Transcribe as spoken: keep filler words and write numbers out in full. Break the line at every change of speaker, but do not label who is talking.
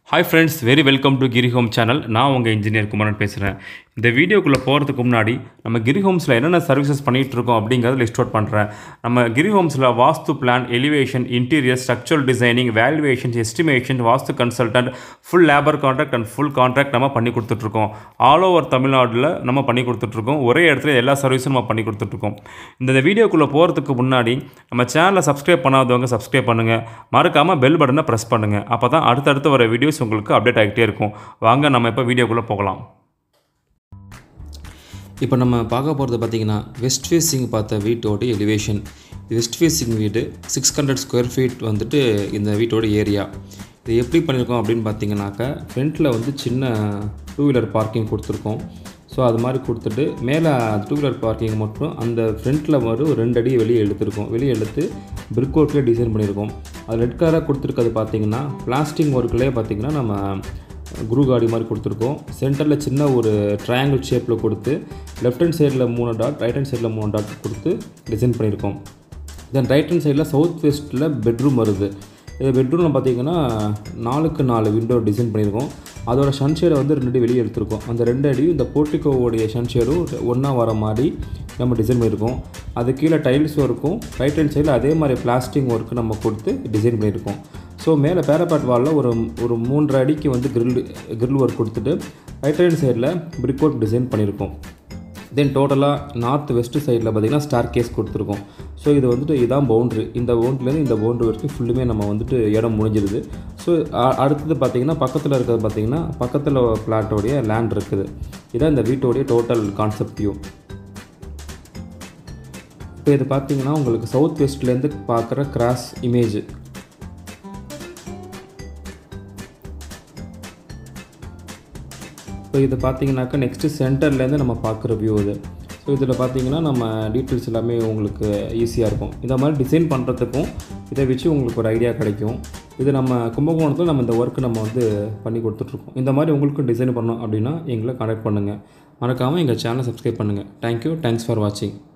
Hi friends, very welcome to Giri Home channel. நான் உங்கள் engineer Kumaran பேசுகிறேன். இந்த வீடியோக்குள்ளே போகிறதுக்கு முன்னாடி நம்ம கிரி ஹோம்ஸில் என்னென்ன சர்வீசஸ் பண்ணிகிட்டு இருக்கோம் அப்படிங்கிறத லிஸ்ட் அவுட் பண்ணுறேன். நம்ம கிரி ஹோம்ஸில் vastu plan, elevation, interior, structural designing, valuation, estimation, vastu consultant, full labour contract and full contract நம்ம பண்ணி கொடுத்துட்ருக்கோம். ஆல் ஓவர் தமிழ்நாட்டில் நம்ம பண்ணி கொடுத்துட்ருக்கோம். ஒரே இடத்துல எல்லா சர்வீஸும் நம்ம பண்ணி கொடுத்துட்ருக்கோம். இந்த வீடியோக்குள்ளே போகிறதுக்கு முன்னாடி நம்ம சேனலை சப்ஸ்கிரைப் பண்ணாதவங்க சப்ஸ்கிரைப் பண்ணுங்கள். மறக்காமல் பெல் பட்டனை ப்ரெஸ் பண்ணுங்கள். அப்போ தான் அடுத்தடுத்து வர வீடியோஸ் உங்களுக்கு அப்டேட் ஆகிட்டே இருக்கும். வாங்க நம்ம இப்போ வீடியோக்குள்ளே போகலாம்.
இப்போ நம்ம பார்க்க போகிறது பார்த்திங்கன்னா வெஸ்ட் ஃபேஸிங் பார்த்த வீட்டோட எலிவேஷன். வெஸ்ட் ஃபேஸிங் வீடு சிக்ஸ் ஹண்ட்ரட் ஸ்கொயர் ஃபீட் வந்துட்டு இந்த வீட்டோட ஏரியா. இது எப்படி பண்ணியிருக்கோம் அப்படின்னு பார்த்தீங்கன்னாக்கா, ஃப்ரண்ட்டில் வந்து சின்ன டூ வீலர் பார்க்கிங் கொடுத்துருக்கோம். ஸோ அது மாதிரி கொடுத்துட்டு மேலே டூ வீலர் பார்க்கிங் மட்டும் அந்த ஃப்ரண்ட்டில் ஒரு ரெண்டு அடி வெளியே எடுத்துருக்கோம். வெளியே எடுத்து பிரிக் ஒர்க்கில் டிசைன் பண்ணியிருக்கோம். அது ரெட் கலராக கொடுத்துருக்கிறது பார்த்திங்கன்னா பிளாஸ்டிக் ஒர்க்லேயே பார்த்திங்கன்னா நம்ம குரு காடி மாதிரி கொடுத்துருக்கோம். சென்டரில் சின்ன ஒரு ட்ரையாங்கிள் ஷேப்பில் கொடுத்து லெஃப்ட் ஹேண்ட் சைடில் மூணு டாட், ரைட் ஹேண்ட் சைடில் மூணு டாட் கொடுத்து டிசைன் பண்ணியிருக்கோம். தென் ரைட் ஹேண்ட் சைடில் சவுத் வெஸ்ட்டில் பெட்ரூம் வருது. இது பெட்ரூமில் பார்த்திங்கன்னா நாலுக்கு நாலு விண்டோ டிசைன் பண்ணியிருக்கோம். அதோட சன்ஷேடை வந்து ரெண்டு அடி வெளியே எடுத்திருக்கோம். அந்த ரெண்டு அடியும் இந்த போர்ட்டிகோவுடைய சன்ஷேடும் ஒன்றா வர மாதிரி நம்ம டிசைன் பண்ணியிருக்கோம். அது கீழே டைல்ஸ் ஒர்க்கும் ரைட் ஹேண்ட் சைடில் அதே மாதிரி பிளாஸ்டிக் ஒர்க்கு நம்ம கொடுத்து டிசைன் பண்ணியிருக்கோம். ஸோ மேலே பேரபாட் வாலில் ஒரு ஒரு மூன்றரை அடிக்கு வந்து கிரில் கிரில் ஒர்க் கொடுத்துட்டு ரைட் ஹேண்ட் சைடில் பிரிக் ஒர்க் டிசைன் பண்ணியிருக்கோம். தென் டோட்டலாக நார்த் வெஸ்ட்டு சைடில் பார்த்திங்கன்னா ஸ்டார் கேஸ் கொடுத்துருக்கோம். ஸோ இது வந்துட்டு இதான் பவுண்ட்ரி. இந்த பவுண்ட்ரிலேருந்து இந்த பவுண்ட்ரி வரைக்கும் ஃபுல்லுமே நம்ம வந்துட்டு இடம் முடிஞ்சிருது. ஸோ அடுத்தது பார்த்திங்கன்னா பக்கத்தில் இருக்கிறது பார்த்திங்கன்னா பக்கத்தில் பிளாட்டோடைய லேண்ட் இருக்குது. இதான் இந்த வீட்டோடைய டோட்டல் கான்செப்ட் வியூ. இப்போ இது பார்த்திங்கன்னா உங்களுக்கு சவுத் வெஸ்ட்லேருந்து பார்க்குற கிராஸ் இமேஜ். இப்போ இது பார்த்திங்கனாக்கா நெக்ஸ்ட்டு சென்டர்லேருந்து நம்ம பார்க்குற வியூ இது. ஸோ இதில் பார்த்திங்கன்னா நம்ம டீட்டெயில்ஸ் எல்லாமே உங்களுக்கு ஈஸியாக இருக்கும். இந்த மாதிரி டிசைன் பண்ணுறதுக்கும் இதை வச்சு உங்களுக்கு ஒரு ஐடியா கிடைக்கும். இது நம்ம கும்பகோணத்தில் நம்ம இந்த ஒர்க்கு நம்ம வந்து பண்ணி கொடுத்துட்ருக்கோம். இந்த மாதிரி உங்களுக்கும் டிசைன் பண்ணணும் அப்படின்னா எங்களை கான்டாக்ட் பண்ணுங்கள். மறக்காமல் எங்கள் சேனலை சப்ஸ்கிரைப் பண்ணுங்கள். தேங்க்யூ. தேங்க்ஸ் ஃபார் வாட்சிங்.